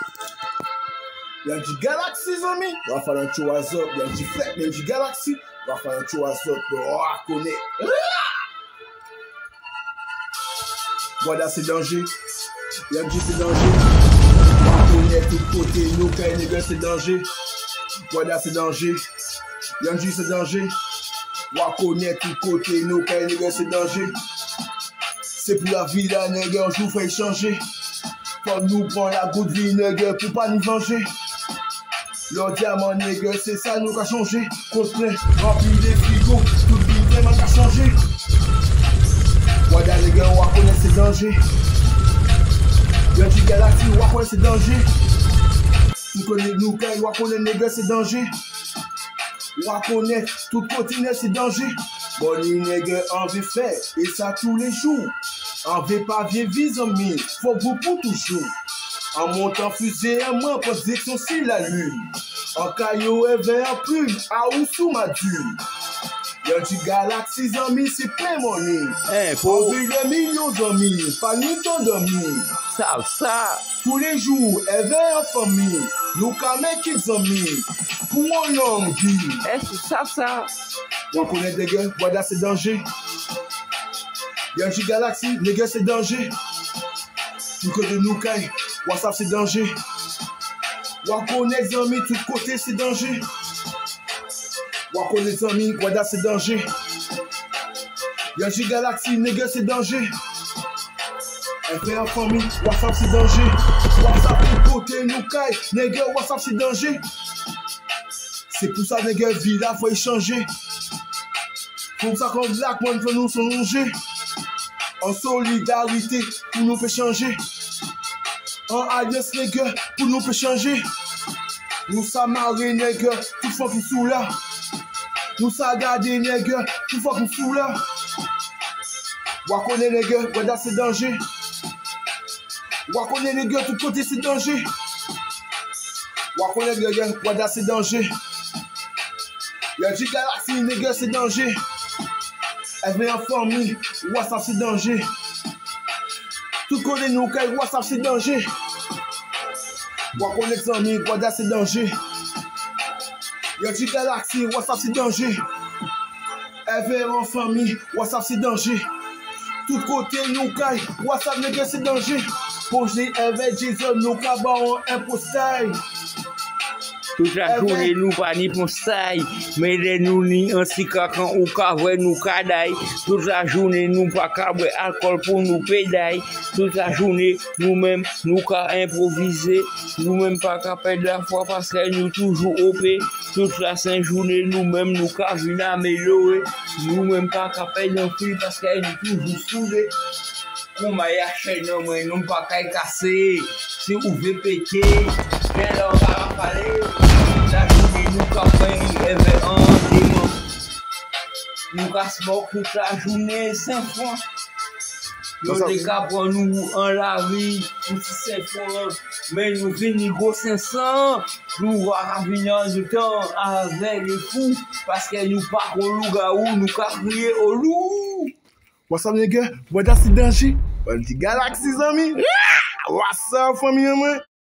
Y'a du Galaxy, zami. Va faire un show à zop. Y'a du Fleck, y'a du Galaxy. Va faire un show à zop. Oh, connaît. Voilà, c'est danger. Y'a du c'est danger. Va connaître tout côté. Nous, quand les gars, c'est danger. Voilà, c'est danger. Y'a du c'est danger. Va connaître tout côté. Nous, quand les gars, c'est danger. C'est pour la vie, là, nègre. Je vous fais changer. Faut nous prendre la goutte de vie, nègre, pour pas nous venger. Le diamant, nègre, c'est ça nous a changé. Contraint, rempli des frigos, tout le vraiment a changé. Voilà, les gars, on va connaître ces dangers. Y'a du Galaxy, on va connaître ces dangers. Nous connaissons nous, quand on va connaître, nègre, ces dangers. On va connaître tout continent, ces dangers. Bon, les nègres, on veut faire, et ça tous les jours. On veut pas vieille vie, amis, faut beaucoup toujours. En montant fusée à moi pour direction sur la lune. En caillou et vert plume, à ou sous ma dune. Y'a du Galaxy, amis, c'est plein money. On veut des millions d'amis, pas ni ton d'amis. Ça. Tous les jours, elle vient en famille. Nous camons qu'ils amis. Pour une longue vie. C'est ça. On connaît des gars, voilà c'est danger. Y'a du Galaxy, les gars c'est danger. Tout côté nous caille, WhatsApp c'est danger. On connaît les amis, tout côté c'est danger. On connaît les amis, voilà c'est danger. Y'a du Galaxy, les gars c'est danger. Elle fait en famille, WhatsApp c'est danger. WhatsApp tout côté nous caille, les gars WhatsApp c'est danger. C'est pour ça les gars vie là faut échanger. Pour ça qu'on black man faut nous songer. En solidarité pour nous faire changer. En alliance les gars pour nous faire changer. Nous ça marrer les gars tout fois qu'on sous là. Nous ça garder les gars tout fois qu'on sous là. On connaît les gars, voilà c'est danger. On connaît les gars tout côté c'est danger. On connaît les gars, voilà c'est danger. Y'a du Galaxy les gars c'est danger. Elle vient en famille, WhatsApp c'est danger. Tout connaît nous, WhatsApp c'est danger. On connaît les amis, WhatsApp c'est danger. Y'a du Galaxy, WhatsApp c'est danger. Elle vient en famille, WhatsApp c'est danger. Tout côté nous, WhatsApp les gars c'est danger. Pour j'ai avec Jason, nous cabons un postail. Toute la journée, nous pas ni pour ça, mais nous ni ainsi quand ou cavoué nous cadaille. Toute la journée, nous pas caboué alcool pour nous pédaille. Toute la journée, nous-mêmes, nous ca improviser. Nous-mêmes pas capable de la foi parce que nous toujours OP. Toute la sainte journée, nous-mêmes, nous ca venir améliorer. Nous-mêmes pas capable d'enfuir parce que nous toujours soudés. Pour m'a acheté, non, mais nous pas casser. Si vous voulez péter, mais là, on va parler. La journée, nous café, en démon. Nous cassons toute la journée, 5 francs. Nous décapons nous en la vie, pour 5 francs. Mais nous venons gros 500. Nous allons venir du temps avec les fous. Parce que nous pas au loup-garou, nous crier au loup. What's up les gars? Voilà c'est danger. On dit Galaxy amis. What's up famille man?